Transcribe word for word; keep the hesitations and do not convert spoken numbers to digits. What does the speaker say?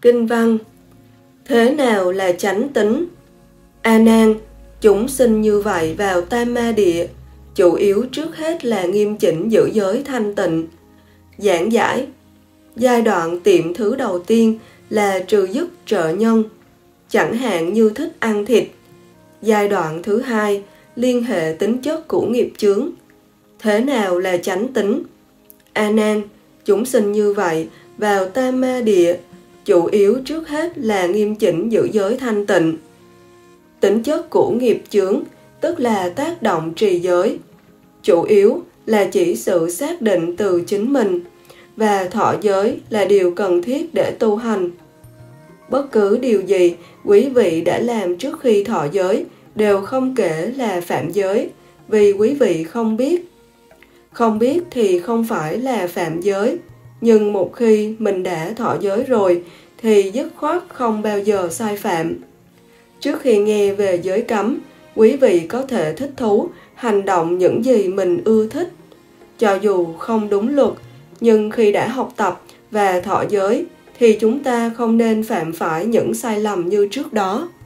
Kinh văn: thế nào là chánh tính? A Nan, chúng sinh như vậy vào Tam Ma Địa, chủ yếu trước hết là nghiêm chỉnh giữ giới thanh tịnh. Giảng giải: giai đoạn tiệm thứ đầu tiên là trừ dứt trợ nhân, chẳng hạn như thích ăn thịt. Giai đoạn thứ hai liên hệ tính chất của nghiệp chướng. Thế nào là chánh tính? A Nan, chúng sinh như vậy vào Tam Ma Địa, chủ yếu trước hết là nghiêm chỉnh giữ giới thanh tịnh. Tính chất của nghiệp chướng tức là tác động trì giới, chủ yếu là chỉ sự xác định từ chính mình, và thọ giới là điều cần thiết để tu hành. Bất cứ điều gì quý vị đã làm trước khi thọ giới đều không kể là phạm giới, vì quý vị không biết. Không biết thì không phải là phạm giới, nhưng một khi mình đã thọ giới rồi thì dứt khoát không bao giờ sai phạm. Trước khi nghe về giới cấm, quý vị có thể thích thú hành động những gì mình ưa thích, cho dù không đúng luật, nhưng khi đã học tập và thọ giới thì chúng ta không nên phạm phải những sai lầm như trước đó.